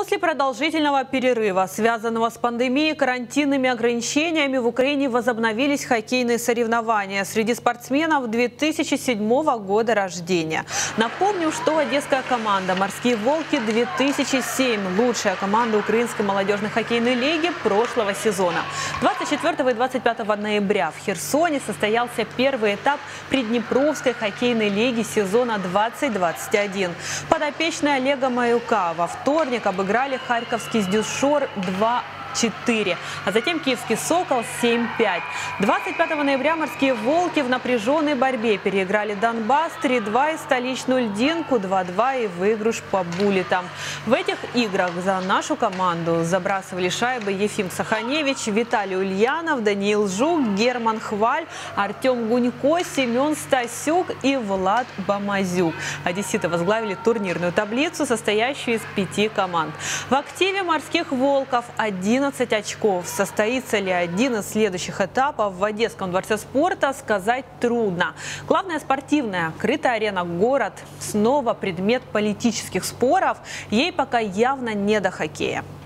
После продолжительного перерыва, связанного с пандемией, карантинными ограничениями, в Украине возобновились хоккейные соревнования среди спортсменов 2007 года рождения. Напомню, что одесская команда «Морские волки-2007» – лучшая команда украинской молодежной хоккейной лиги прошлого сезона. 24 и 25 ноября в Херсоне состоялся первый этап Приднепровской хоккейной лиги сезона 2021. Подопечные Олега Маюка во вторник обыграли харьковский «Дюшор» 2-4, а затем киевский «Сокол» 7-5. 25 ноября «Морские волки» в напряженной борьбе переиграли «Донбасс» 3-2 и столичную «Льдинку» 2-2 и выигрыш по буллетам. В этих играх за нашу команду забрасывали шайбы Ефим Саханевич, Виталий Ульянов, Даниил Жук, Герман Хваль, Артем Гунько, Семен Стасюк и Влад Бамазюк. Одесситы возглавили турнирную таблицу, состоящую из 5 команд. В активе «Морских волков» 11 очков. Состоится ли один из следующих этапов в Одесском дворце спорта, сказать трудно. Главная спортивная крытая арена «Город» снова предмет политических споров. Ей пока явно не до хоккея.